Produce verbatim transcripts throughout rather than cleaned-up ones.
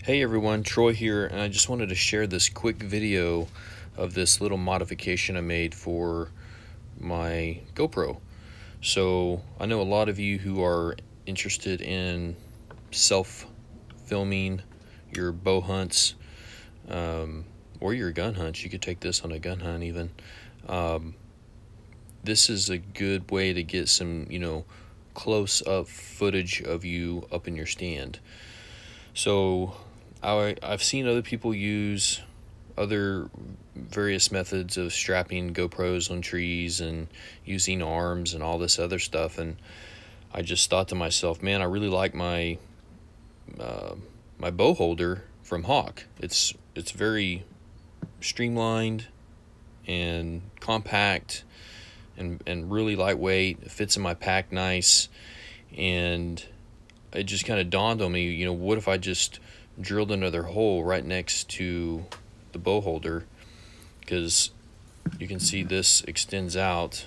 Hey everyone, Troy here, and I just wanted to share this quick video of this little modification I made for my GoPro. So I know a lot of you who are interested in self-filming your bow hunts um, or your gun hunts. You could take this on a gun hunt even. Um, this is a good way to get some, you know, close-up footage of you up in your stand. So I, I've seen other people use other various methods of strapping GoPros on trees and using arms and all this other stuff, and I just thought to myself, man, I really like my uh, my bow holder from Hawk. It's it's very streamlined and compact and and really lightweight. It fits in my pack nice, and it just kind of dawned on me, you know, what if I just drilled another hole right next to the bow holder, because you can see this extends out.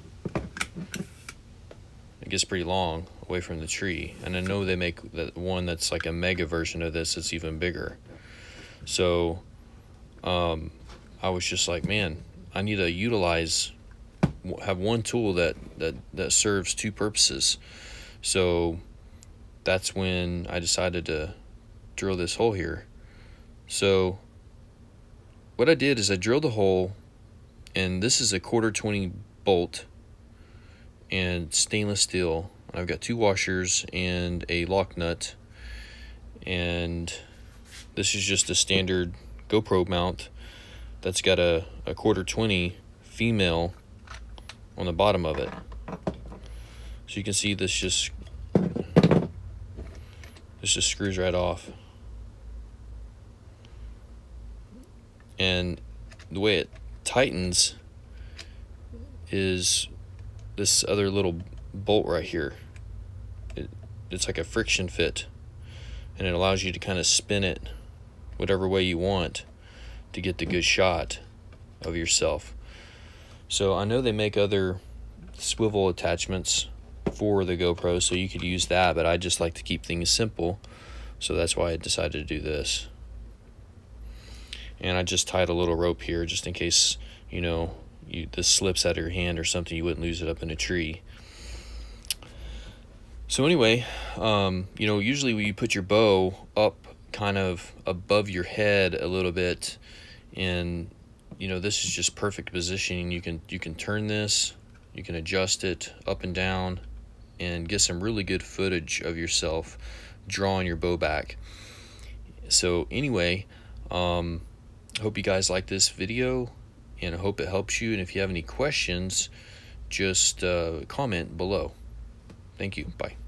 It gets pretty long away from the tree, and I know they make that one that's like a mega version of this that's even bigger. So um, I was just like, man, I need to utilize have one tool that that that serves two purposes. So that's when I decided to drill this hole here. So what I did is I drilled a hole, and this is a quarter twenty bolt and stainless steel. I've got two washers and a lock nut, and this is just a standard GoPro mount that's got a, a quarter twenty female on the bottom of it. So you can see this just this just screws right off. And the way it tightens is this other little bolt right here. It, it's like a friction fit, and it allows you to kind of spin it whatever way you want to get the good shot of yourself. So I know they make other swivel attachments for the GoPro, so you could use that, but I just like to keep things simple, so that's why I decided to do this. And I just tied a little rope here just in case, you know, you, this slips out of your hand or something, you wouldn't lose it up in a tree. So anyway, um, you know, usually when you put your bow up kind of above your head a little bit, and you know, this is just perfect positioning. You can you can turn this, you can adjust it up and down, and get some really good footage of yourself drawing your bow back. So anyway, um, I hope you guys like this video, and I hope it helps you. And if you have any questions, just uh, comment below. Thank you. Bye.